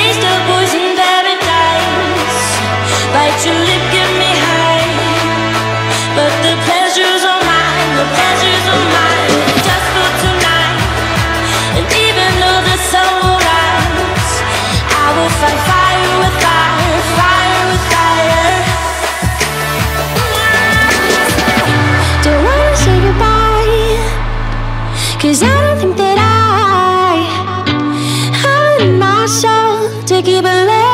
taste of poison paradise. Bite your lip, get me high. But the pleasure's all mine, the pleasure's all mine. Just for tonight. And even though the sun will rise, I will fight fire with fire, fire with fire. Don't wanna say goodbye, 'cause I don't think that I have it in myself to keep it alive.